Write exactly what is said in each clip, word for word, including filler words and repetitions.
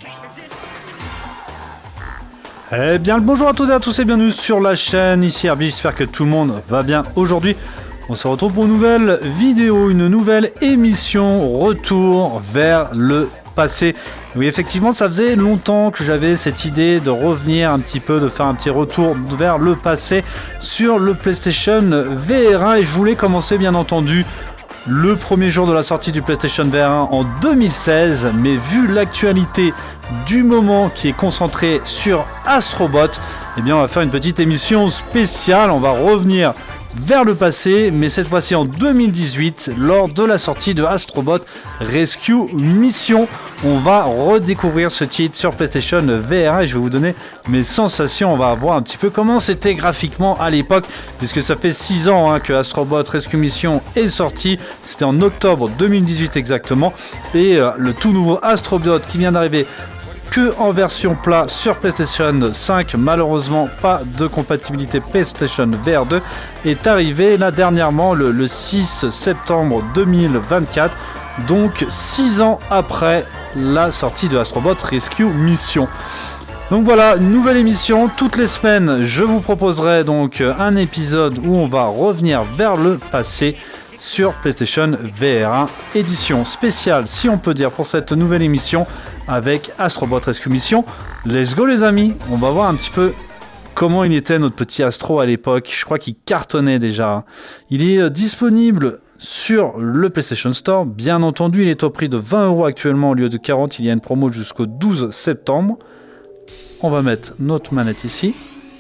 Eh bien le bonjour à toutes et à tous et bienvenue sur la chaîne, ici Herbie, j'espère que tout le monde va bien. Aujourd'hui, on se retrouve pour une nouvelle vidéo, une nouvelle émission, retour vers le passé. Oui, effectivement, ça faisait longtemps que j'avais cette idée de revenir un petit peu, de faire un petit retour vers le passé sur le PlayStation V R un et je voulais commencer bien entendu le premier jour de la sortie du PlayStation V R un en deux mille seize, mais vu l'actualité du moment qui est concentrée sur Astro Bot, eh bien on va faire une petite émission spéciale, on va revenir vers le passé, mais cette fois-ci en deux mille dix-huit, lors de la sortie de Astro Bot Rescue Mission. On va redécouvrir ce titre sur PlayStation V R un et je vais vous donner mes sensations. On va voir un petit peu comment c'était graphiquement à l'époque, puisque ça fait six ans hein, que Astro Bot Rescue Mission est sorti. C'était en octobre deux mille dix-huit exactement. Et euh, le tout nouveau Astro Bot qui vient d'arriver que en version plat sur PlayStation cinq, malheureusement pas de compatibilité PlayStation V R deux, est arrivé là dernièrement le, le six septembre deux mille vingt-quatre, donc six ans après la sortie de Astro Bot Rescue Mission. Donc voilà, une nouvelle émission, toutes les semaines je vous proposerai donc un épisode où on va revenir vers le passé sur PlayStation V R un, édition spéciale si on peut dire pour cette nouvelle émission avec Astro Bot Rescue Mission. Let's go les amis, on va voir un petit peu comment il était notre petit Astro à l'époque. Je crois qu'il cartonnait déjà. Il est disponible sur le PlayStation Store, bien entendu il est au prix de vingt euros actuellement au lieu de quarante, il y a une promo jusqu'au douze septembre. On va mettre notre manette ici.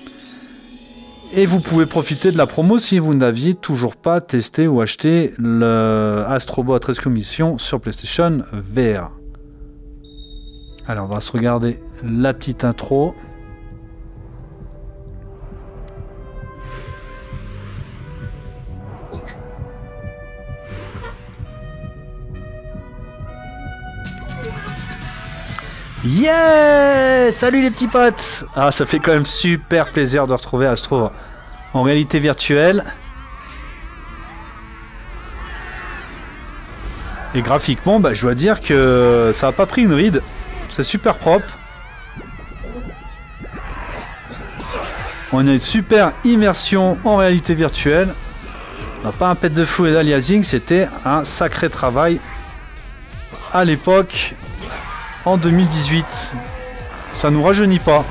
Et vous pouvez profiter de la promo si vous n'aviez toujours pas testé ou acheté le Astro Bot Rescue Mission sur PlayStation V R. Alors on va se regarder la petite intro. Yeah! Salut les petits potes! Ah, ça fait quand même super plaisir de retrouver Astro en réalité virtuelle. Et graphiquement, bah, je dois dire que ça n'a pas pris une ride. C'est super propre. On a une super immersion en réalité virtuelle. On n'a pas un pet de fou et d'aliasing, c'était un sacré travail à l'époque. En deux mille dix-huit, ça nous rajeunit pas.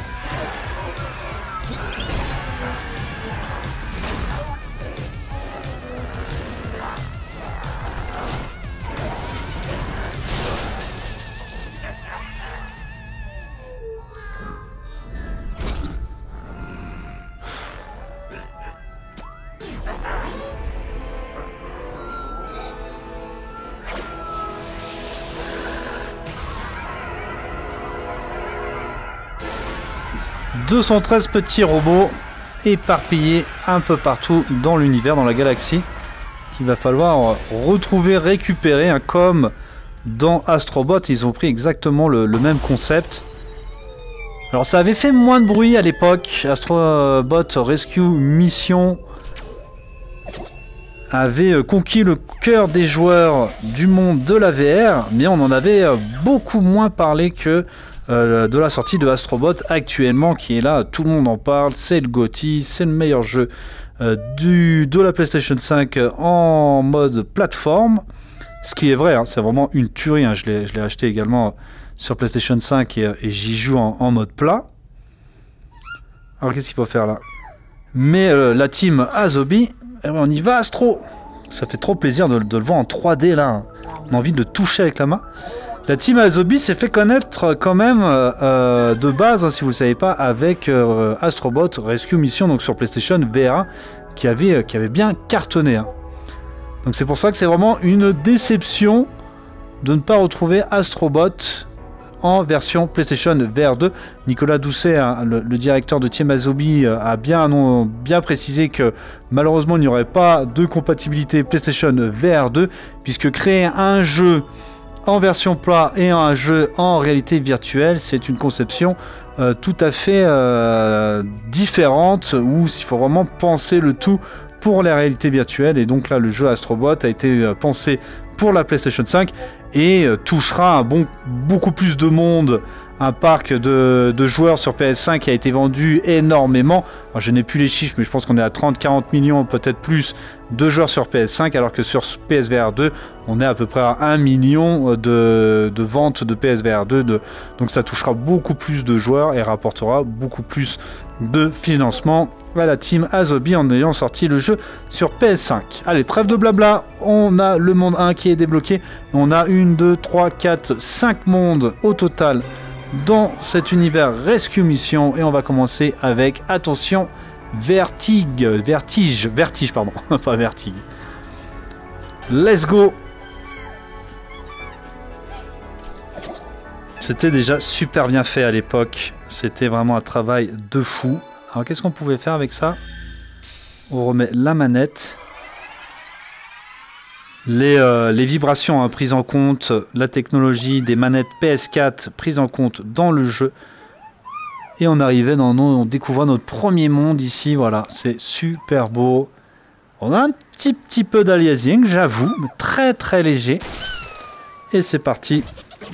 deux cent treize petits robots éparpillés un peu partout dans l'univers, dans la galaxie, qu'il va falloir retrouver, récupérer, hein, comme dans Astro Bot, ils ont pris exactement le, le même concept. Alors ça avait fait moins de bruit à l'époque, Astro Bot Rescue Mission avait conquis le cœur des joueurs du monde de la V R, mais on en avait beaucoup moins parlé que Euh, de la sortie de Astro Bot actuellement, qui est là, tout le monde en parle, c'est le GOTY, c'est le meilleur jeu euh, du, de la PlayStation cinq en mode plateforme, ce qui est vrai, hein, c'est vraiment une tuerie, hein. je l'ai acheté également sur PlayStation cinq et, et j'y joue en, en mode plat. Alors qu'est-ce qu'il faut faire là? Mais euh, la team Asobi, eh ben, on y va Astro, ça fait trop plaisir de, de le voir en trois D là, on a envie de le toucher avec la main. La team Asobi s'est fait connaître quand même euh, de base, hein, si vous ne le savez pas, avec euh, Astro Bot Rescue Mission, donc sur PlayStation V R un, qui avait, euh, qui avait bien cartonné. Hein. Donc c'est pour ça que c'est vraiment une déception de ne pas retrouver Astro Bot en version PlayStation V R deux. Nicolas Doucet, hein, le, le directeur de Team Asobi, euh, a bien, non, bien précisé que malheureusement il n'y aurait pas de compatibilité PlayStation V R deux, puisque créer un jeu en version plat et un jeu en réalité virtuelle, c'est une conception euh, tout à fait euh, différente, où il faut vraiment penser le tout pour la réalité virtuelle. Et donc là, le jeu Astro Bot a été euh, pensé pour la PlayStation cinq et euh, touchera un bon, beaucoup plus de monde. Un parc de, de joueurs sur P S cinq qui a été vendu énormément. Alors, je n'ai plus les chiffres, mais je pense qu'on est à trente à quarante millions, peut-être plus, de joueurs sur P S cinq, alors que sur P S V R deux, on est à peu près à un million de, de ventes de P S V R deux. De, donc ça touchera beaucoup plus de joueurs et rapportera beaucoup plus de financement à la team Asobi en ayant sorti le jeu sur P S cinq. Allez, trêve de blabla, on a le monde un qui est débloqué. On a une, deux, trois, quatre, cinq mondes au total dans cet univers Rescue Mission et on va commencer avec, attention, Vertige, Vertige, Vertige, pardon, pas Vertige. Let's go. C'était déjà super bien fait à l'époque, c'était vraiment un travail de fou. Alors qu'est-ce qu'on pouvait faire avec ça? On remet la manette. Les, euh, les vibrations hein, prises en compte, la technologie des manettes P S quatre prises en compte dans le jeu. Et on arrivait dans nos, on découvrait notre premier monde ici, voilà, c'est super beau. On a un petit petit peu d'aliasing, j'avoue, mais très très léger. Et c'est parti.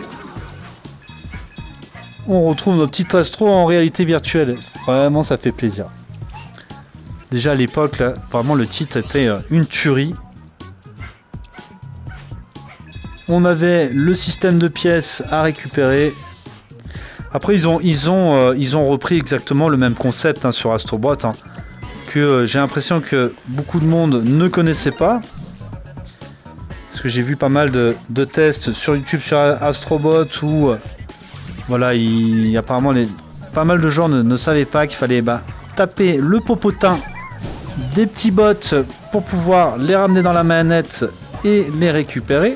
On retrouve nos petits Astro en réalité virtuelle. Vraiment, ça fait plaisir. Déjà à l'époque, là, vraiment le titre était euh, une tuerie. On avait le système de pièces à récupérer. Après, ils ont, ils ont, euh, ils ont repris exactement le même concept hein, sur Astrobot. Hein, que euh, j'ai l'impression que beaucoup de monde ne connaissait pas. Parce que j'ai vu pas mal de, de tests sur YouTube sur Astrobot où euh, voilà, il, apparemment les, pas mal de gens ne, ne savaient pas qu'il fallait bah, taper le popotin des petits bots pour pouvoir les ramener dans la manette et les récupérer.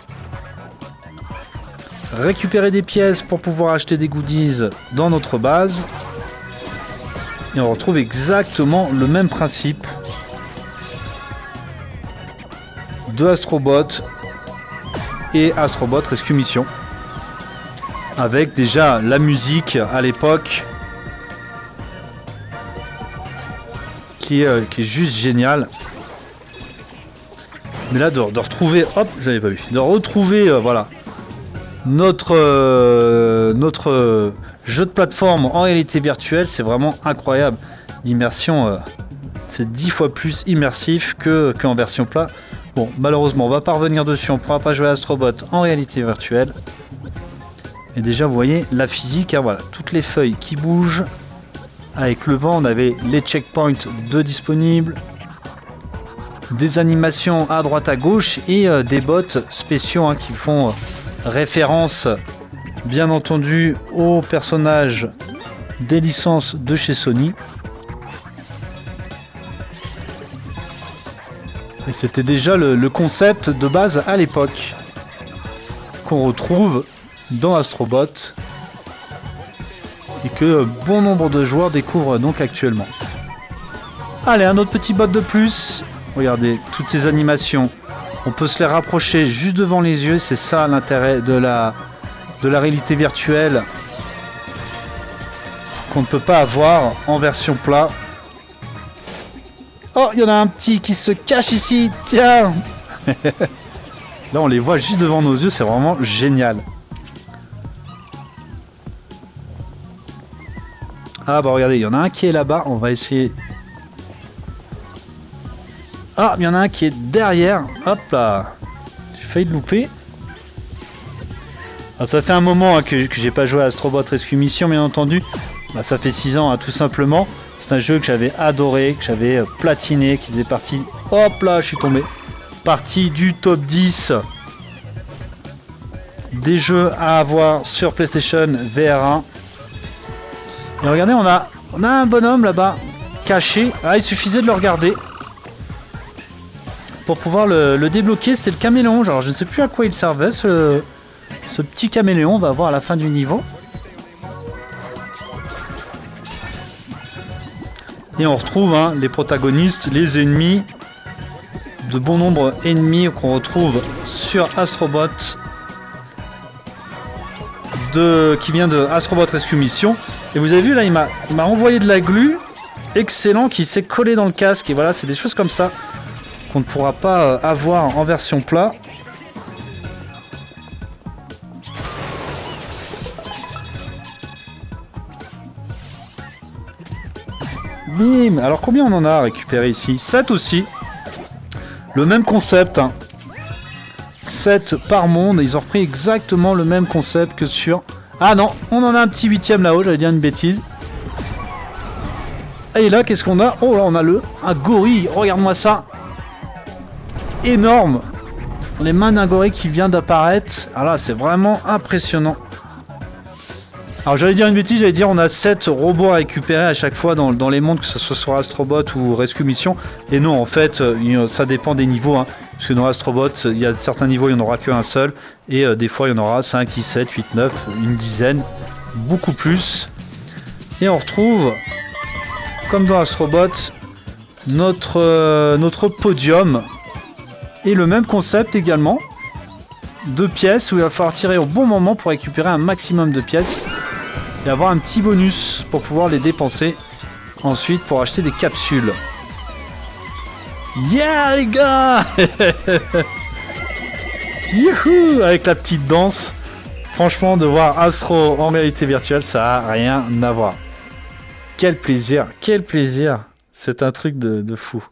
Récupérer des pièces pour pouvoir acheter des goodies dans notre base. Et on retrouve exactement le même principe de Astrobot et Astrobot Rescue Mission. Avec déjà la musique à l'époque qui, euh, qui est juste géniale. Mais là de, de retrouver, hop, j'avais pas vu, de retrouver, euh, voilà. Notre, euh, notre euh, jeu de plateforme en réalité virtuelle, c'est vraiment incroyable. L'immersion, euh, c'est dix fois plus immersif que qu'en version plat. Bon, malheureusement, on va pas revenir dessus, on ne pourra pas jouer à Astrobot en réalité virtuelle. Et déjà, vous voyez, la physique, hein, voilà, toutes les feuilles qui bougent. Avec le vent, on avait les checkpoints de disponibles. Des animations à droite à gauche et euh, des bots spéciaux hein, qui font... Euh, référence bien entendu aux personnages des licences de chez Sony. Et c'était déjà le, le concept de base à l'époque qu'on retrouve dans Astrobot et que bon nombre de joueurs découvrent donc actuellement. Allez, un autre petit bot de plus. Regardez toutes ces animations. On peut se les rapprocher juste devant les yeux, c'est ça l'intérêt de la, de la réalité virtuelle qu'on ne peut pas avoir en version plat. Oh, il y en a un petit qui se cache ici, tiens. Là, on les voit juste devant nos yeux, c'est vraiment génial. Ah bah regardez, il y en a un qui est là-bas, on va essayer... Ah, il y en a un qui est derrière. Hop là. J'ai failli le louper. Alors, ça fait un moment hein, que, que j'ai pas joué à Astrobot Rescue Mission, bien entendu. Bah, ça fait six ans, hein, tout simplement. C'est un jeu que j'avais adoré, que j'avais euh, platiné, qui faisait partie... Hop là, je suis tombé. Partie du top dix des jeux à avoir sur PlayStation V R un. Et regardez, on a, on a un bonhomme là-bas, caché. Ah, il suffisait de le regarder. Pour pouvoir le, le débloquer, c'était le caméléon. Alors je ne sais plus à quoi il servait ce, ce petit caméléon. On va voir à la fin du niveau. Et on retrouve hein, les protagonistes, les ennemis. De bon nombre d'ennemis qu'on retrouve sur Astrobot. De, qui vient de Astrobot Rescue Mission. Et vous avez vu là, il m'a envoyé de la glu. Excellent, qui s'est collé dans le casque. Et voilà, c'est des choses comme ça qu'on ne pourra pas avoir en version plat. Bim. Alors combien on en a récupéré ici? sept aussi. Le même concept. Hein. sept par monde. Ils ont repris exactement le même concept que sur... Ah non, on en a un petit huitième là-haut, j'allais dire une bêtise. Et là, qu'est-ce qu'on a? Oh là, on a le... Un gorille, regarde-moi ça. Énorme. Les mains d'un gorille qui vient d'apparaître. Ah là, c'est vraiment impressionnant. Alors j'allais dire une bêtise, j'allais dire on a sept robots à récupérer à chaque fois dans, dans les mondes, que ce soit sur Astrobot ou Rescue Mission. Et non, en fait, ça dépend des niveaux. Hein, parce que dans Astrobot, il y a certains niveaux, il n'y en aura qu'un seul. Et euh, des fois, il y en aura cinq, six, sept, huit, neuf, une dizaine, beaucoup plus. Et on retrouve, comme dans Astrobot, notre, euh, notre podium. Et le même concept également. Deux pièces où il va falloir tirer au bon moment pour récupérer un maximum de pièces. Et avoir un petit bonus pour pouvoir les dépenser ensuite pour acheter des capsules. Yeah les gars. Youhou. Avec la petite danse. Franchement, de voir Astro en réalité virtuelle, ça a rien à voir. Quel plaisir, quel plaisir. C'est un truc de, de fou.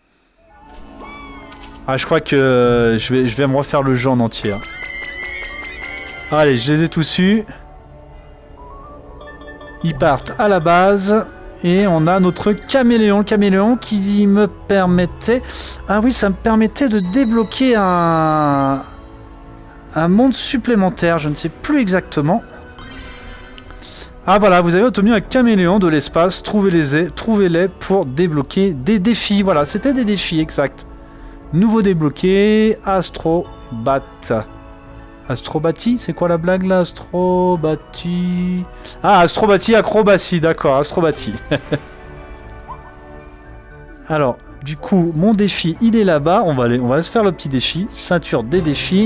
Ah, je crois que je vais, je vais me refaire le jeu en entier. Hein. Allez, je les ai tous eus. Ils partent à la base. Et on a notre caméléon. Caméléon qui me permettait... Ah oui, ça me permettait de débloquer un... Un monde supplémentaire. Je ne sais plus exactement. Ah voilà, vous avez obtenu un caméléon de l'espace. Trouvez-les trouvez-les pour débloquer des défis. Voilà, c'était des défis, exact. Nouveau débloqué. Astrobat. Astrobati, c'est quoi la blague là? Astrobati. Ah, Astrobati, acrobatie, d'accord, Astrobati. Alors, du coup, mon défi, il est là-bas. On va aller, on va se faire le petit défi. Ceinture des défis.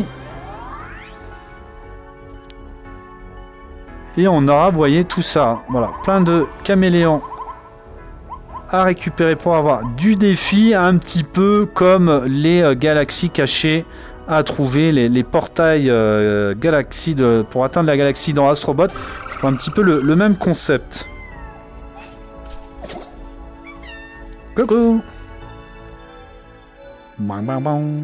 Et on aura, vous voyez, tout ça. Voilà, plein de caméléons à récupérer pour avoir du défi, un petit peu comme les euh, galaxies cachées à trouver, les, les portails euh, galaxies de, pour atteindre la galaxie dans Astrobot. Je prends un petit peu le, le même concept. Coucou. Bang, bang, bang.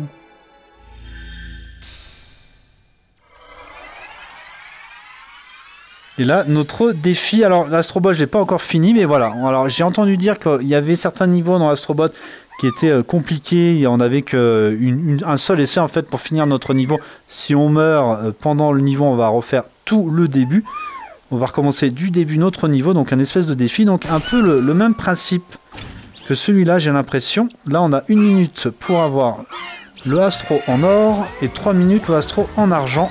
Et là, notre défi, alors l'Astrobot, je l'ai pas encore fini, mais voilà. Alors j'ai entendu dire qu'il y avait certains niveaux dans l'Astrobot qui étaient euh, compliqués, et on avait qu'un seul essai en fait pour finir notre niveau. Si on meurt euh, pendant le niveau, on va refaire tout le début. On va recommencer du début notre niveau, donc un espèce de défi. Donc un peu le, le même principe que celui-là, j'ai l'impression. Là, on a une minute pour avoir le Astro en or et trois minutes le Astro en argent.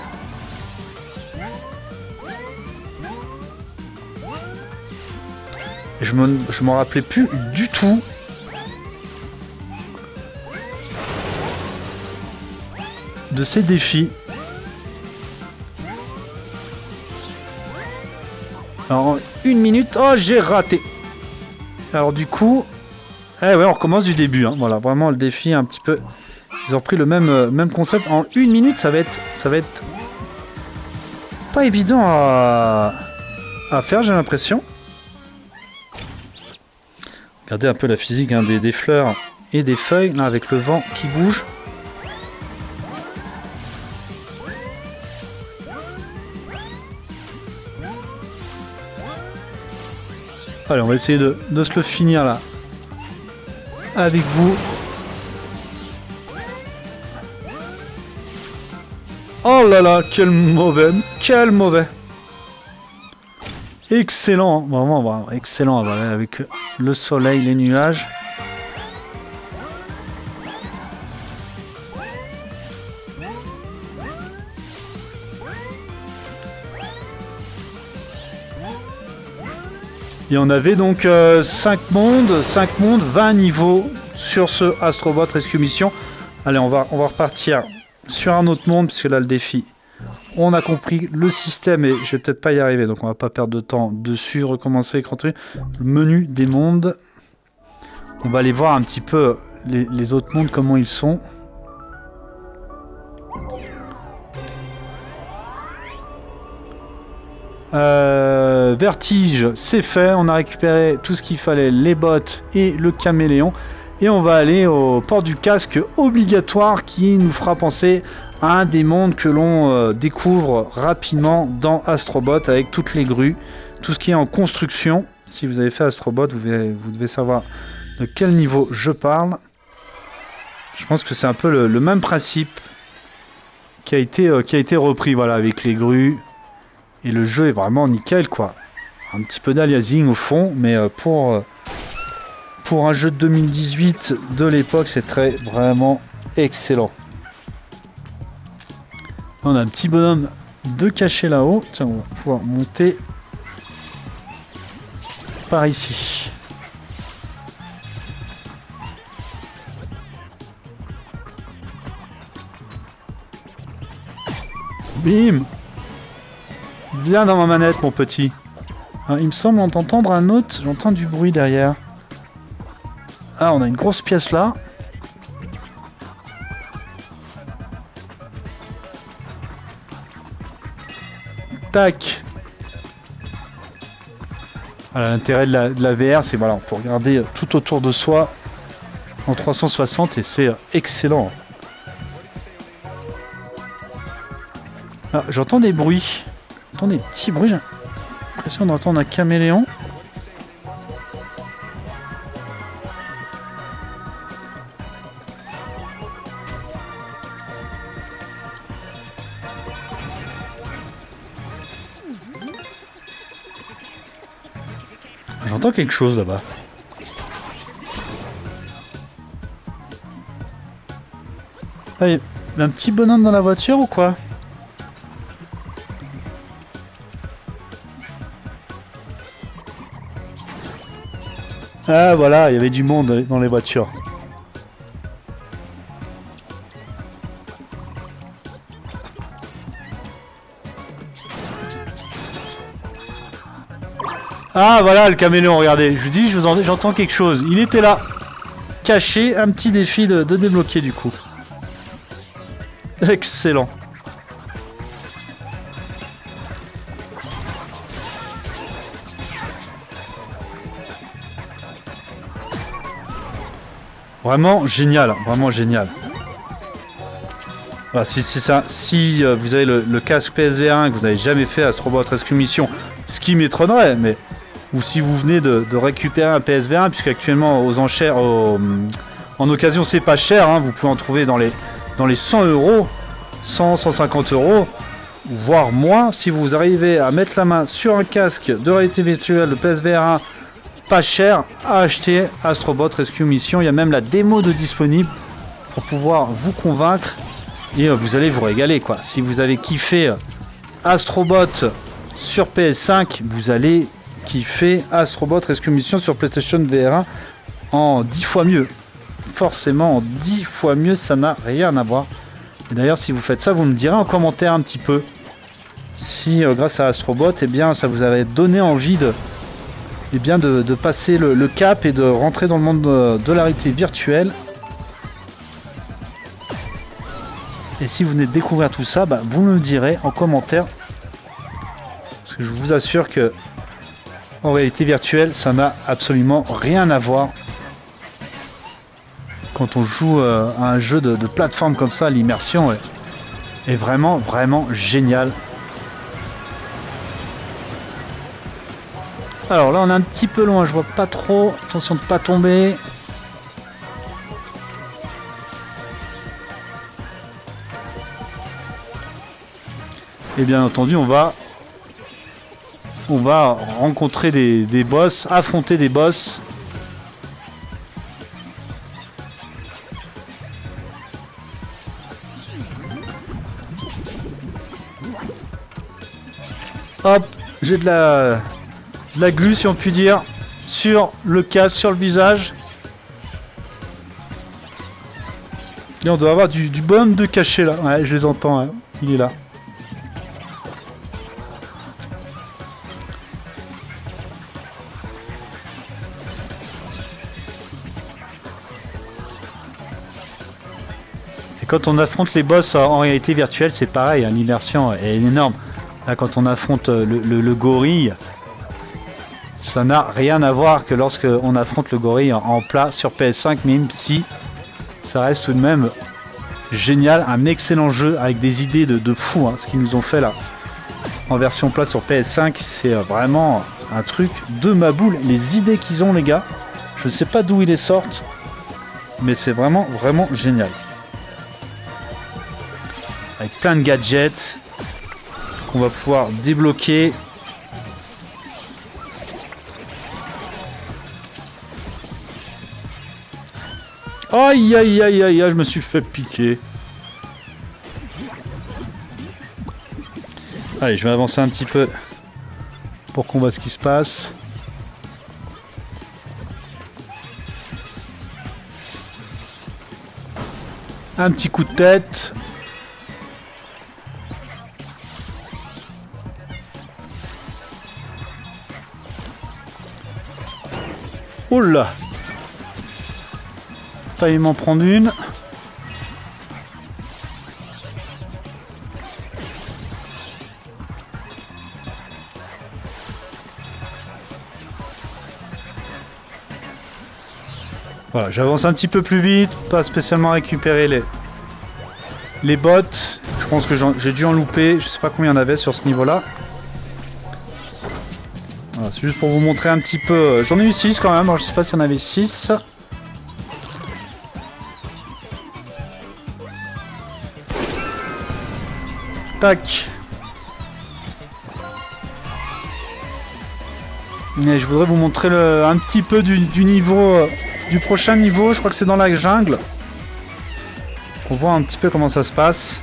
Je me, je m'en rappelais plus du tout. De ces défis. Alors, une minute. Oh, j'ai raté. Alors, du coup... Eh ouais, on recommence du début. Hein. Voilà, vraiment, le défi un petit peu... Ils ont pris le même, euh, même concept. En une minute, ça va être... Ça va être... Pas évident à, à faire, j'ai l'impression. Regardez un peu la physique hein, des, des fleurs et des feuilles, là, avec le vent qui bouge. Allez, on va essayer de, de se le finir là. Avec vous. Oh là là, quel mauvais, quel mauvais. Excellent, hein. Vraiment, vraiment excellent voilà, avec le soleil, les nuages. Et on avait donc euh, cinq mondes, cinq mondes, vingt niveaux sur ce Astrobot Rescue Mission. Allez, on va, on va repartir sur un autre monde, puisque là le défi... On a compris le système et je vais peut-être pas y arriver, donc on va pas perdre de temps dessus, recommencer, écran le menu des mondes. On va aller voir un petit peu les, les autres mondes, comment ils sont. Euh, euh, vertige, c'est fait. On a récupéré tout ce qu'il fallait, les bottes et le caméléon. Et on va aller au port du casque obligatoire qui nous fera penser à un des mondes que l'on euh, découvre rapidement dans Astrobot avec toutes les grues, tout ce qui est en construction. Si vous avez fait Astrobot, vous devez, vous devez savoir de quel niveau je parle. Je pense que c'est un peu le, le même principe qui a été, euh, qui a été repris, voilà, avec les grues. Et le jeu est vraiment nickel, quoi. Un petit peu d'aliasing au fond, mais euh, pour, euh, pour un jeu de deux mille dix-huit de l'époque, c'est très, vraiment excellent. On a un petit bonhomme de caché là-haut. Tiens, on va pouvoir monter par ici. Bim! Viens dans ma manette, mon petit. Alors, il me semble entendre un autre. J'entends du bruit derrière. Ah, on a une grosse pièce là. Tac. Voilà, l'intérêt de la, de la V R, c'est voilà, on peut regarder tout autour de soi en trois cent soixante et c'est excellent. Ah, j'entends des bruits. J'entends des petits bruits. J'ai l'impression d'entendre un caméléon. J'entends quelque chose là-bas. Ah, y a un petit bonhomme dans la voiture ou quoi? Ah voilà, il y avait du monde dans les voitures. Ah voilà le caméléon, regardez, je vous dis, je vous en... j'entends quelque chose. Il était là, caché, un petit défi de, de débloquer du coup. Excellent. Vraiment génial, vraiment génial. Voilà, si c'est ça, si euh, vous avez le, le casque P S V un et que vous n'avez jamais fait Astrobot Rescue Mission, ce qui m'étonnerait, mais ou si vous venez de, de récupérer un P S V un, puisqu'actuellement aux enchères, au, en occasion c'est pas cher, hein, vous pouvez en trouver dans les, dans les cent euros, cent, cent cinquante euros, voire moins, si vous arrivez à mettre la main sur un casque de réalité virtuelle de P S V un, pas cher, à acheter Astrobot Rescue Mission. Il y a même la démo de disponible pour pouvoir vous convaincre et euh, vous allez vous régaler, quoi. Si vous avez kiffé Astrobot sur P S cinq, vous allez kiffer Astrobot Rescue Mission sur PlayStation V R un en dix fois mieux. Forcément en dix fois mieux, ça n'a rien à voir. Et d'ailleurs, si vous faites ça, vous me direz en commentaire un petit peu si euh, grâce à Astrobot, eh bien, ça vous avait donné envie de Et eh bien de, de passer le, le cap et de rentrer dans le monde de, de la réalité virtuelle. Et si vous venez de découvrir tout ça, bah, vous me le direz en commentaire. Parce que je vous assure que en réalité virtuelle, ça n'a absolument rien à voir. Quand on joue euh, à un jeu de, de plateforme comme ça, l'immersion est, est vraiment, vraiment géniale. Alors là on est un petit peu loin, je vois pas trop, attention de pas tomber. Et bien entendu on va on va rencontrer des, des boss, affronter des boss. Hop, j'ai de la de la glu si on peut dire sur le casque, sur le visage. Et on doit avoir du, du bonhomme de caché là. Ouais, je les entends, hein. Il est là. Et quand on affronte les boss en réalité virtuelle, c'est pareil, hein, l'immersion est énorme. Là, quand on affronte le, le, le gorille, Ça n'a rien à voir que lorsque on affronte le gorille en, en plat sur P S cinq, même si ça reste tout de même génial, un excellent jeu avec des idées de, de fou, hein, ce qu'ils nous ont fait là en version plat sur P S cinq, c'est vraiment un truc de ma boule. Les idées qu'ils ont les gars, je ne sais pas d'où ils les sortent, mais c'est vraiment vraiment génial. Avec plein de gadgets qu'on va pouvoir débloquer. Aïe aïe aïe aïe aïe, je me suis fait piquer. Allez, je vais avancer un petit peu pour qu'on voit ce qui se passe. Un petit coup de tête. Oh là! Failli m'en prendre une. Voilà, j'avance un petit peu plus vite, pas spécialement récupérer les, les bottes. Je pense que j'ai dû en louper, je sais pas combien il y en avait sur ce niveau-là. Voilà, c'est juste pour vous montrer un petit peu. J'en ai eu six quand même, alors je sais pas s'il y en avait six. Tac. Et je voudrais vous montrer le, un petit peu du, du niveau, du prochain niveau. Je crois que c'est dans la jungle. On voit un petit peu comment ça se passe.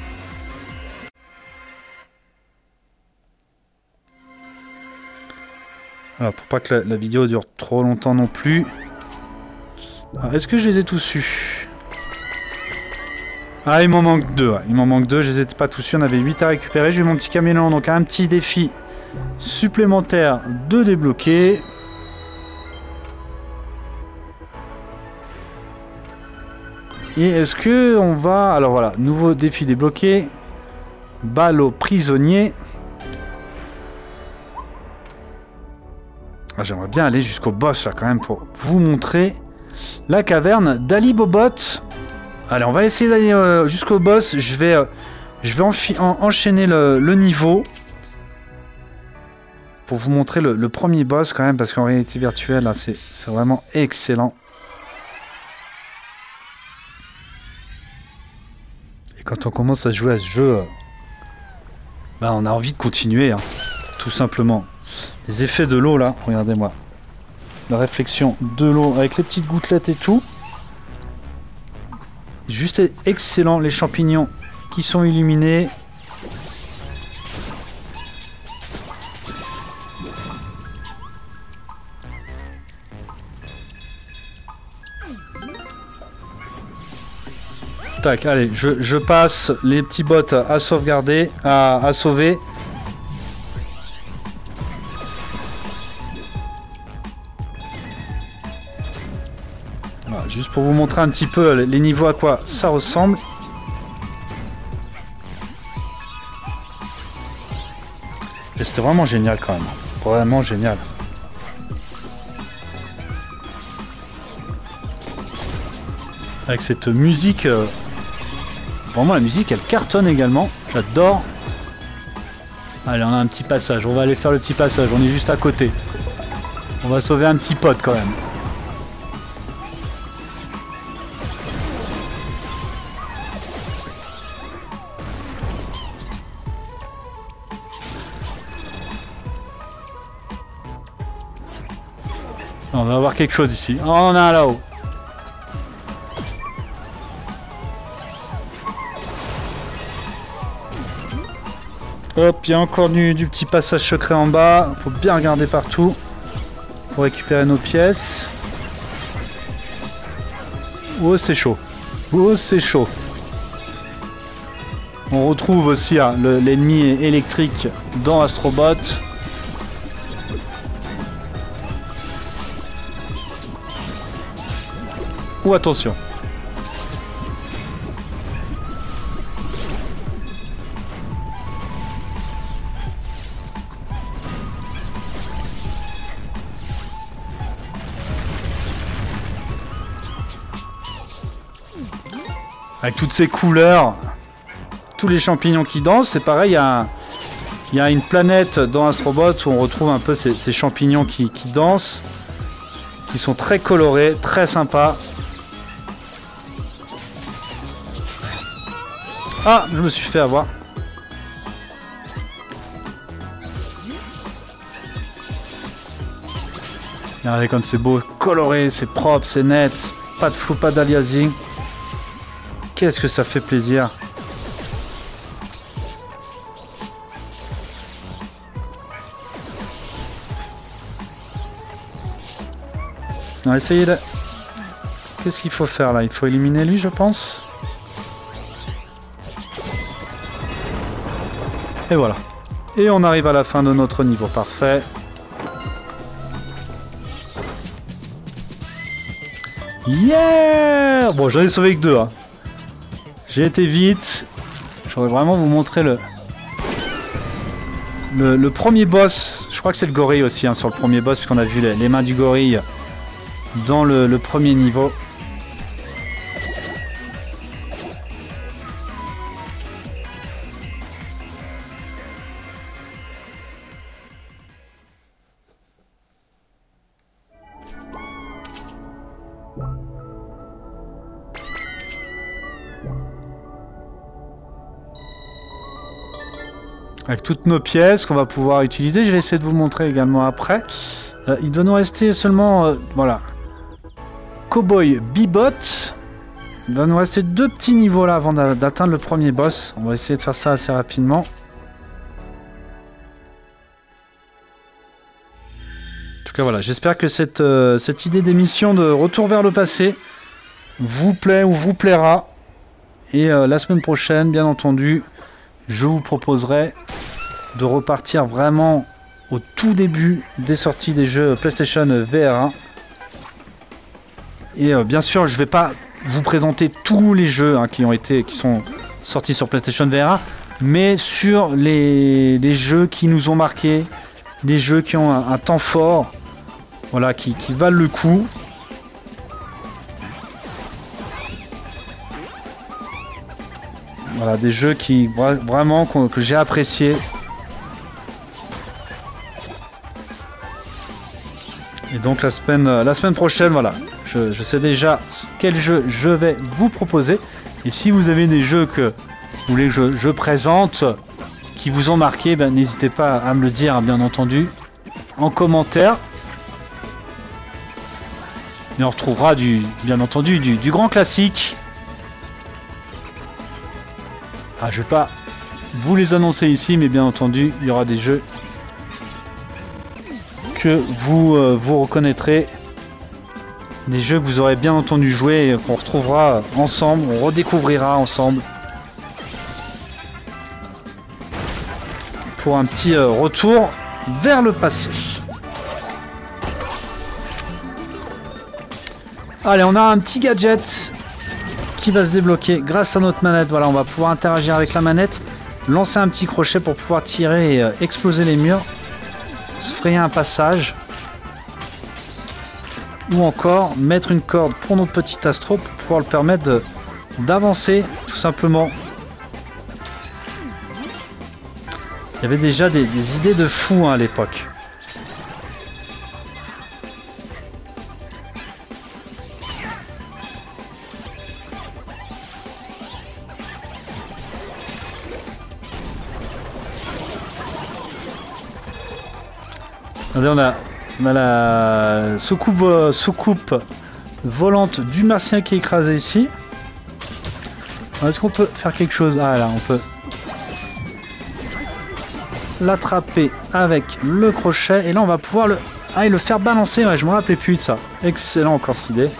Alors, pour pas que la, la vidéo dure trop longtemps non plus. Est-ce que je les ai tous eus? Ah, il m'en manque deux. Ouais. Il m'en manque deux. Je les ai pas tous eus. On avait huit à récupérer. J'ai eu mon petit caméléon. Donc, un petit défi supplémentaire de débloquer. Et est-ce que on va... Alors voilà, nouveau défi débloqué. Balle aux prisonniers. Ah, j'aimerais bien aller jusqu'au boss là quand même pour vous montrer la caverne d'Ali Bobot. Allez, on va essayer d'aller euh, jusqu'au boss. Je vais, euh, je vais en enchaîner le, le niveau pour vous montrer le, le premier boss quand même, parce qu'en réalité virtuelle, c'est vraiment excellent. Et quand on commence à jouer à ce jeu, euh, bah, on a envie de continuer, hein, tout simplement. Les effets de l'eau là, regardez-moi. La réflexion de l'eau avec les petites gouttelettes et tout. Juste excellent, les champignons qui sont illuminés. Tac, allez, je, je passe les petits bots à sauvegarder, à, à sauver. Voilà, juste pour vous montrer un petit peu les niveaux à quoi ça ressemble. Et c'était vraiment génial quand même. Vraiment génial. Avec cette musique... Euh, vraiment la musique elle cartonne également. J'adore. Allez, on a un petit passage. On va aller faire le petit passage. On est juste à côté. On va sauver un petit pote quand même. On va avoir quelque chose ici. Oh, on en a un là-haut. Hop, il y a encore du, du petit passage secret en bas. Faut bien regarder partout pour récupérer nos pièces. Oh, c'est chaud. Oh, c'est chaud. On retrouve aussi hein, l'ennemi électrique dans Astrobot. Oh, attention. Avec toutes ces couleurs, tous les champignons qui dansent. C'est pareil, il y a, un, il y a une planète dans Astrobot où on retrouve un peu ces, ces champignons qui, qui dansent, qui sont très colorés, très sympas. Ah, je me suis fait avoir. Regardez comme c'est beau, coloré, c'est propre, c'est net. Pas de flou, pas d'aliasing. Qu'est-ce que ça fait plaisir. On va essayer de... Qu'est-ce qu'il faut faire là? Il faut éliminer lui, je pense. Et voilà. Et on arrive à la fin de notre niveau. Parfait. Yeah! Bon, j'en ai sauvé que deux. Hein. J'ai été vite. Je voudrais vraiment vous montrer le... le... Le premier boss. Je crois que c'est le gorille aussi hein, sur le premier boss, puisqu'on a vu les, les mains du gorille dans le, le premier niveau. Avec toutes nos pièces qu'on va pouvoir utiliser. Je vais essayer de vous le montrer également après. Euh, il doit nous rester seulement... Euh, voilà. Cowboy Bebop. Il va nous rester deux petits niveaux là avant d'atteindre le premier boss. On va essayer de faire ça assez rapidement. En tout cas voilà, j'espère que cette, euh, cette idée d'émission de retour vers le passé vous plaît ou vous plaira. Et euh, la semaine prochaine, bien entendu, je vous proposerai de repartir vraiment au tout début des sorties des jeux PlayStation V R un. Et euh, bien sûr, je ne vais pas vous présenter tous les jeux hein, qui ont été, qui sont sortis sur PlayStation V R un, mais sur les, les jeux qui nous ont marqués, les jeux qui ont un, un temps fort, voilà, qui, qui valent le coup. Voilà, des jeux qui vraiment que, que j'ai apprécié. Et donc la semaine, la semaine prochaine, voilà, je, je sais déjà quel jeu je vais vous proposer. Et si vous avez des jeux que vous voulez que je, je présente, qui vous ont marqué, ben, n'hésitez pas à me le dire, bien entendu, en commentaire. Et on retrouvera du, bien entendu du, du grand classique. Ah, je vais pas vous les annoncer ici, mais bien entendu, il y aura des jeux que vous, euh, vous reconnaîtrez. Des jeux que vous aurez bien entendu jouer et qu'on retrouvera ensemble, on redécouvrira ensemble. Pour un petit euh, retour vers le passé. Allez, on a un petit gadget qui va se débloquer grâce à notre manette. Voilà, on va pouvoir interagir avec la manette, lancer un petit crochet pour pouvoir tirer et euh, exploser les murs, se frayer un passage, ou encore mettre une corde pour notre petit astro pour pouvoir le permettre d'avancer tout simplement. Il y avait déjà des, des idées de fou hein, à l'époque. Regardez, on a, on a la soucoupe, euh, soucoupe volante du martien qui est écrasée ici. Est-ce qu'on peut faire quelque chose? Ah là, on peut l'attraper avec le crochet. Et là, on va pouvoir le, ah, et le faire balancer. Ouais, je me rappelais plus de ça. Excellent encore cette idée.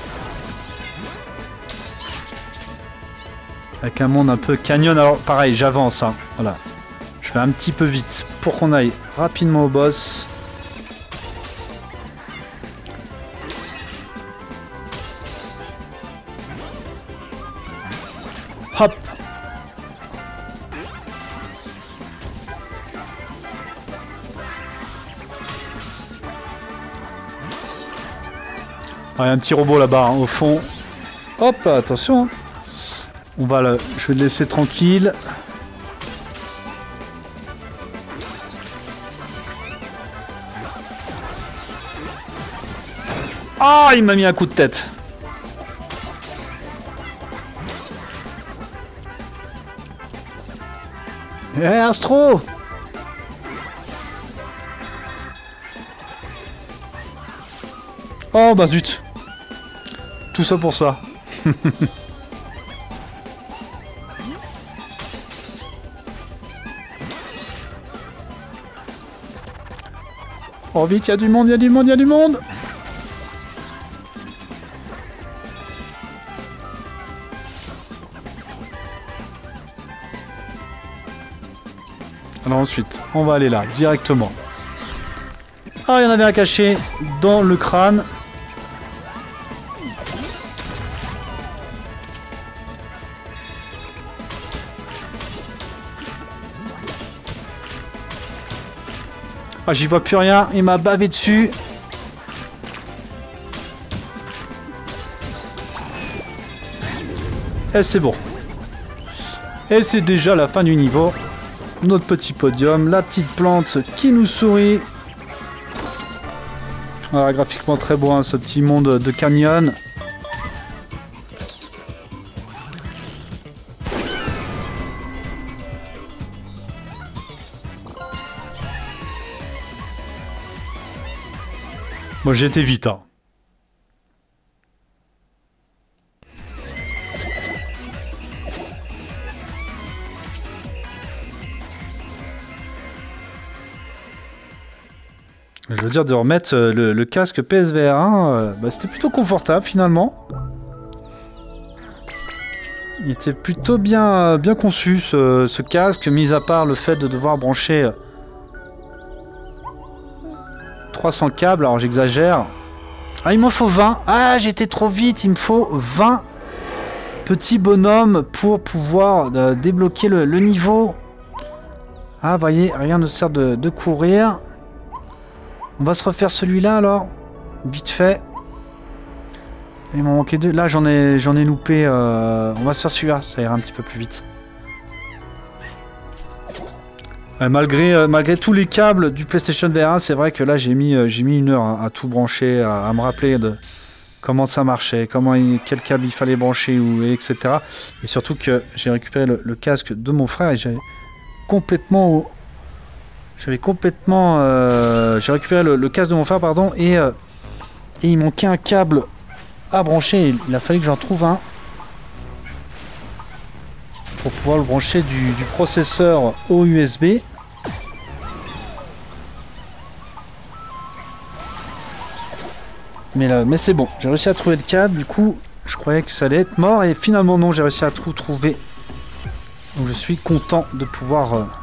Avec un monde un peu canyon. Alors, pareil, j'avance. Hein. Voilà. Je vais un petit peu vite pour qu'on aille rapidement au boss. Hop. Ah, il y a un petit robot là-bas, hein, au fond. Hop, attention. On va le... Je vais le laisser tranquille. Ah, il m'a mis un coup de tête. Eh, hey, Astro! Oh, bah zut. Tout ça pour ça. Oh, vite, il y a du monde, il y a du monde, il y a du monde! Alors ensuite, on va aller là, directement. Ah, il y en avait un caché dans le crâne. Ah, j'y vois plus rien, il m'a bavé dessus. Et c'est bon. Et c'est déjà la fin du niveau. Notre petit podium, la petite plante qui nous sourit. Voilà, graphiquement très beau, hein, ce petit monde de canyon. Moi j'ai été vite, hein. Je veux dire, de remettre le, le casque P S V R un, euh, bah, c'était plutôt confortable finalement. Il était plutôt bien, bien conçu ce, ce casque, mis à part le fait de devoir brancher trois cents câbles, alors j'exagère. Ah, il m'en faut vingt. Ah, j'étais trop vite, il me faut vingt petits bonhommes pour pouvoir euh, débloquer le, le niveau. Ah, vous voyez, rien ne sert de, de courir. On va se refaire celui-là alors, vite fait. Il m'en manquait deux. Là, j'en ai, j'en ai loupé. Euh... On va se faire celui-là, ça ira un petit peu plus vite. Euh, malgré, euh, malgré tous les câbles du PlayStation V R un, c'est vrai que là, j'ai mis, euh, j'ai mis une heure hein, à tout brancher, à, à me rappeler de comment ça marchait, comment il, quel câble il fallait brancher, où, et etc. Et surtout que j'ai récupéré le, le casque de mon frère et j'ai complètement... J'avais complètement... Euh, j'ai récupéré le, le casque de mon frère, pardon, et, euh, et il manquait un câble à brancher. Il a fallu que j'en trouve un pour pouvoir le brancher du, du processeur au U S B. Mais, là, mais c'est bon, j'ai réussi à trouver le câble. Du coup, je croyais que ça allait être mort. Et finalement, non, j'ai réussi à tout trouver. Donc je suis content de pouvoir... Euh,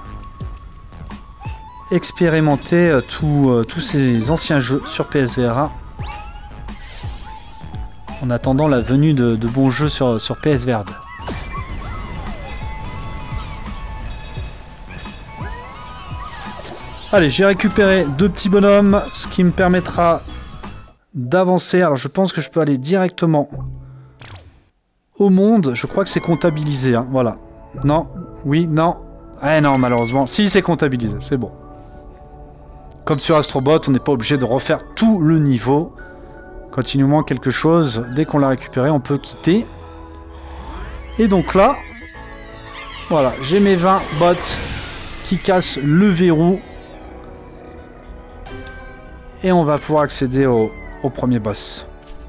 expérimenter euh, tout, euh, tous ces anciens jeux sur P S V R un en attendant la venue de, de bons jeux sur, sur P S V R deux. Allez, j'ai récupéré deux petits bonhommes, ce qui me permettra d'avancer. Alors je pense que je peux aller directement au monde. Je crois que c'est comptabilisé, hein. Voilà. Non, oui, non. Eh non, malheureusement. Si, c'est comptabilisé, c'est bon. Comme sur Astrobot, on n'est pas obligé de refaire tout le niveau. Quand il nous manque quelque chose, dès qu'on l'a récupéré, on peut quitter. Et donc là, voilà, j'ai mes vingt bots qui cassent le verrou. Et on va pouvoir accéder au, au premier boss.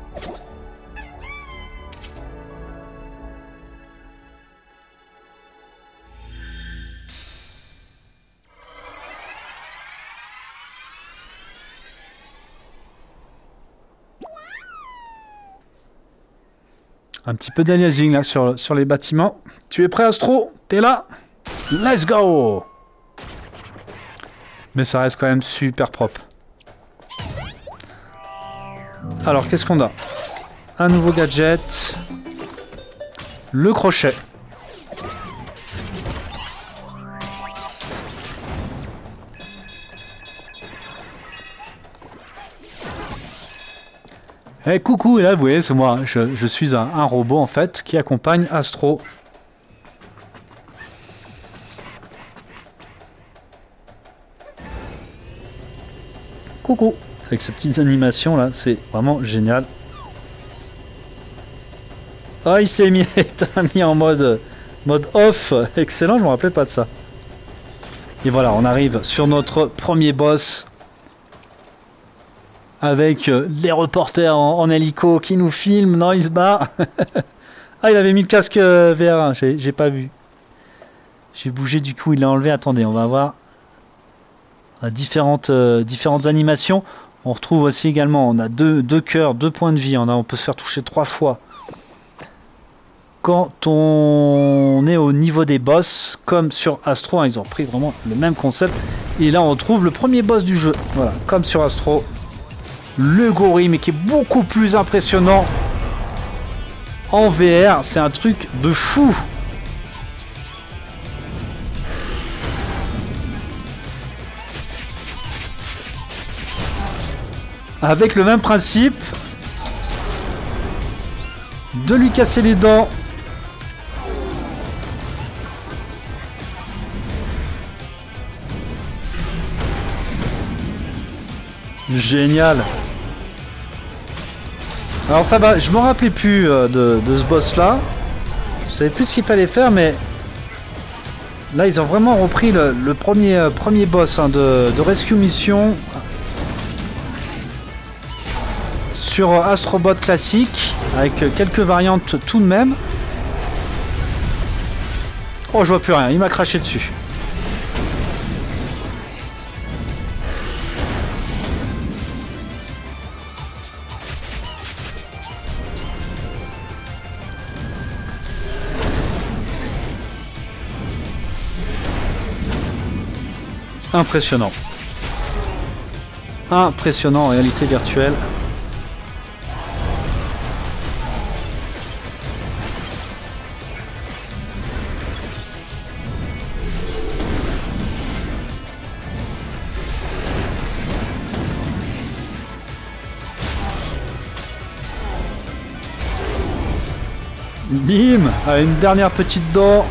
Un petit peu d'aliasing là sur, sur les bâtiments. Tu es prêt, Astro? T'es là? Let's go! Mais ça reste quand même super propre. Alors, qu'est-ce qu'on a? Un nouveau gadget. Le crochet. Eh hey, coucou, et là vous voyez c'est moi, je, je suis un, un robot en fait qui accompagne Astro coucou. Avec ces petites animations là, c'est vraiment génial. Ah, il s'est mis, mis en mode, mode off. Excellent, je me rappelais pas de ça. Et voilà, on arrive sur notre premier boss. Avec euh, les reporters en, en hélico qui nous filment. Non, il se barre. Ah, il avait mis le casque euh, V R un, j'ai pas vu. J'ai bougé du coup, il l'a enlevé. Attendez, on va voir euh, différentes, euh, différentes animations. On retrouve aussi également, on a deux, deux cœurs, deux points de vie. On, a, on peut se faire toucher trois fois. Quand on est au niveau des boss, comme sur Astro, hein, ils ont pris vraiment le même concept. Et là, on retrouve le premier boss du jeu. Voilà, comme sur Astro. Le gorille, mais qui est beaucoup plus impressionnant en V R. C'est un truc de fou. Avec le même principe de lui casser les dents. Génial. Alors ça va, je me rappelais plus euh, de, de ce boss là. Je savais plus ce qu'il fallait faire, mais là ils ont vraiment repris le, le premier, euh, premier boss hein, de, de Rescue Mission sur Astrobot classique avec quelques variantes tout de même. Oh, je vois plus rien, il m'a craché dessus. Impressionnant. Impressionnant en réalité virtuelle. Bim! Ah, une dernière petite dent.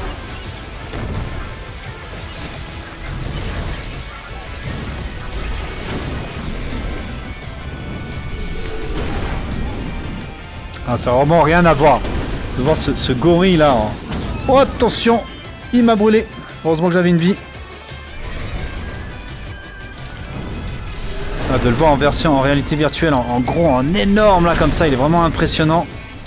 Ah, ça n'a vraiment rien à voir. De voir ce, ce gorille là. En... Oh, attention! Il m'a brûlé. Heureusement que j'avais une vie. Ah, de le voir en version en réalité virtuelle, en, en gros, en énorme là comme ça, il est vraiment impressionnant.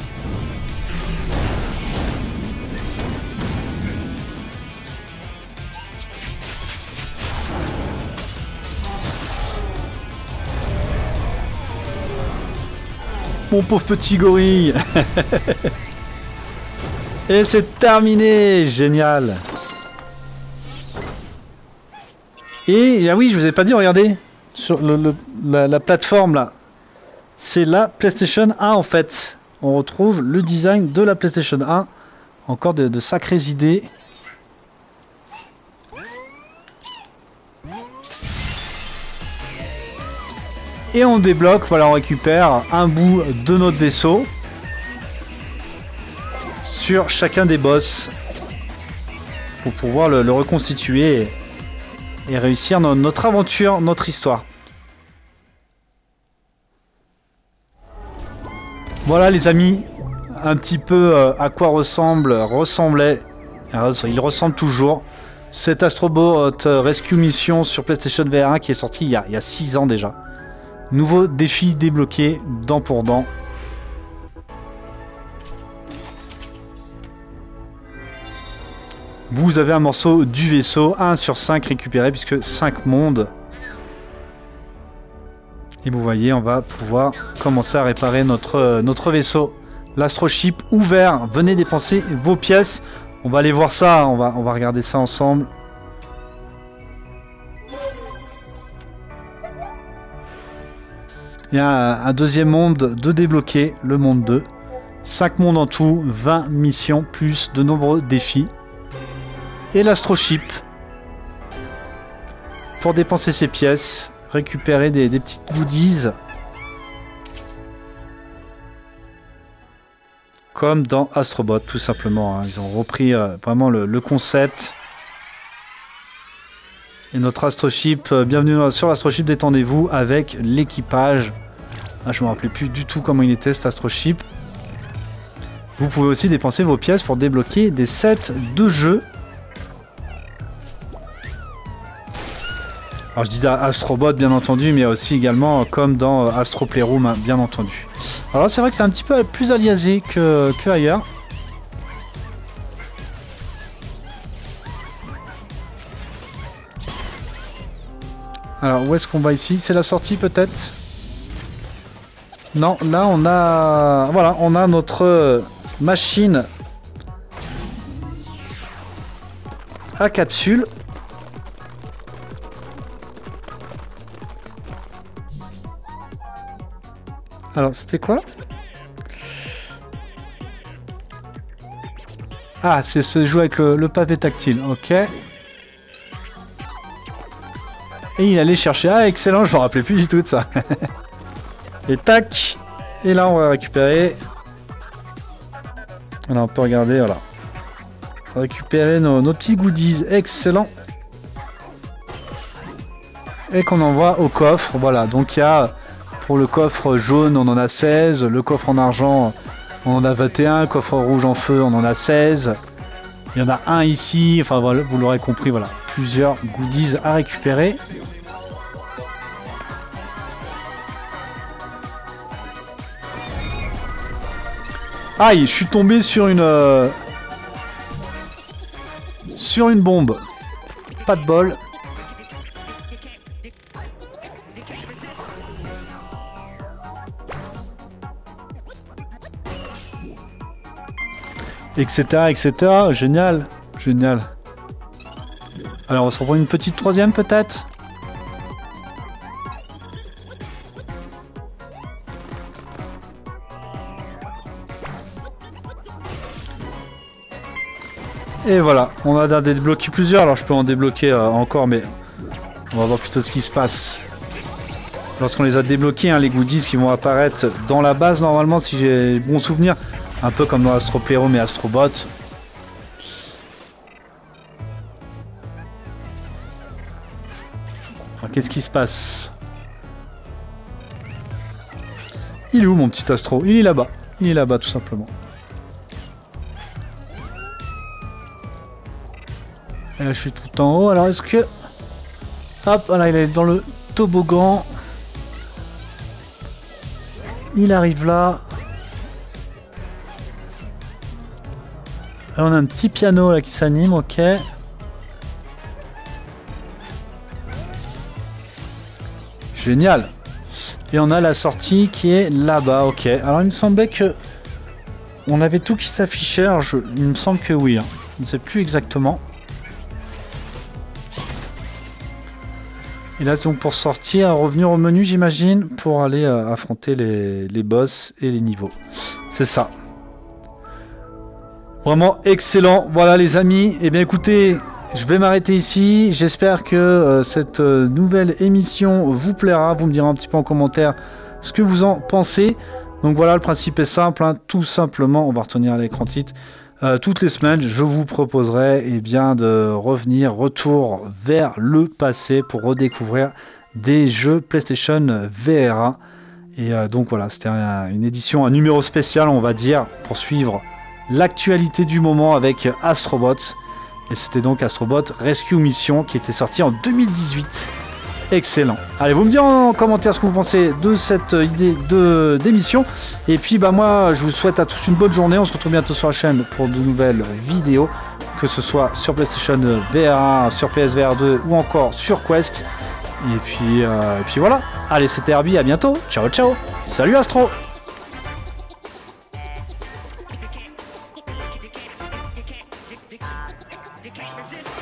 Mon pauvre petit gorille. Et c'est terminé. Génial. Et ah oui, je vous ai pas dit, regardez sur le, le, la, la plateforme là, c'est la PlayStation un en fait. On retrouve le design de la PlayStation un. Encore de, de sacrées idées. Et on débloque, voilà, on récupère un bout de notre vaisseau sur chacun des boss pour pouvoir le, le reconstituer et, et réussir no, notre aventure, notre histoire. Voilà les amis, un petit peu euh, à quoi ressemble, ressemblait, il ressemble toujours, cet Astrobot Rescue Mission sur PlayStation V R un qui est sorti il y a, il y a six ans déjà. Nouveau défi débloqué, dent pour dent. Vous avez un morceau du vaisseau, un sur cinq récupéré, puisque cinq mondes. Et vous voyez, on va pouvoir commencer à réparer notre, notre vaisseau. L'astroship ouvert, venez dépenser vos pièces. On va aller voir ça, on va, on va regarder ça ensemble. Il y a un, un deuxième monde de débloquer, le monde deux. cinq mondes en tout, vingt missions, plus de nombreux défis. Et l'astroship. Pour dépenser ses pièces, récupérer des, des petites goodies. Comme dans Astrobot, tout simplement. Hein. Ils ont repris euh, vraiment le, le concept. Et notre Astroship, euh, bienvenue sur l'Astroship, détendez-vous avec l'équipage. Ah, je me rappelais plus du tout comment il était cet Astroship. Vous pouvez aussi dépenser vos pièces pour débloquer des sets de jeu. Alors je dis Astrobot bien entendu, mais aussi également comme dans Astro Playroom hein, bien entendu. Alors c'est vrai que c'est un petit peu plus aliasé que, que ailleurs. Alors où est-ce qu'on va ici? C'est la sortie peut-être? Non, là on a... Voilà, on a notre machine à capsule. Alors, c'était quoi? Ah, c'est ce jouer avec le, le pavé tactile, ok. Et il allait chercher... Ah, excellent, je me rappelais plus du tout de ça. Et tac. Et là, on va récupérer... Voilà, on peut regarder, voilà. On va récupérer nos, nos petits goodies, excellent. Et qu'on envoie au coffre, voilà. Donc, il y a... Pour le coffre jaune, on en a seize. Le coffre en argent, on en a vingt et un. Le coffre rouge en feu, on en a seize. Il y en a un ici. Enfin, voilà, vous l'aurez compris, voilà. Plusieurs goodies à récupérer. Aïe, je suis tombé sur une... Euh, sur une bombe. Pas de bol. Etc, et cetera. Génial, génial. Alors on va se reprendre une petite troisième peut-être. Et voilà, on a débloqué plusieurs. Alors je peux en débloquer euh, encore, mais on va voir plutôt ce qui se passe. Lorsqu'on les a débloqués, hein, les goodies qui vont apparaître dans la base normalement, si j'ai bon souvenir. Un peu comme dans Astro Playroom et Astrobot. Qu'est-ce qui se passe? Il est où mon petit Astro? Il est là-bas. Il est là-bas tout simplement. Et là je suis tout en haut. Alors est-ce que... Hop, voilà, il est dans le toboggan. Il arrive là. Là, on a un petit piano là qui s'anime, ok. Génial. Et on a la sortie qui est là-bas, ok. Alors il me semblait que on avait tout qui s'affichait. Alors je... il me semble que oui. Hein. Je ne sais plus exactement. Et là donc pour sortir, revenir au menu j'imagine, pour aller euh, affronter les... les boss et les niveaux. C'est ça. Vraiment excellent. Voilà les amis. Eh bien écoutez, je vais m'arrêter ici. J'espère que euh, cette euh, nouvelle émission vous plaira. Vous me direz un petit peu en commentaire ce que vous en pensez. Donc voilà, le principe est simple. Hein. Tout simplement, on va retenir à l'écran titre. Euh, toutes les semaines, je vous proposerai eh bien, de revenir, retour vers le passé pour redécouvrir des jeux PlayStation V R un. Et euh, donc voilà, c'était un, une édition, un numéro spécial, on va dire, pour suivre l'actualité du moment avec Astrobot. Et c'était donc Astrobot Rescue Mission qui était sorti en deux mille dix-huit. Excellent. Allez, vous me direz en commentaire ce que vous pensez de cette idée de d'émission. Et puis bah moi je vous souhaite à tous une bonne journée. On se retrouve bientôt sur la chaîne pour de nouvelles vidéos, que ce soit sur PlayStation V R un, sur P S V R deux ou encore sur Quest. Et puis, euh, et puis voilà. Allez, c'était Herbie, à bientôt. Ciao ciao. Salut Astro. They can't resist.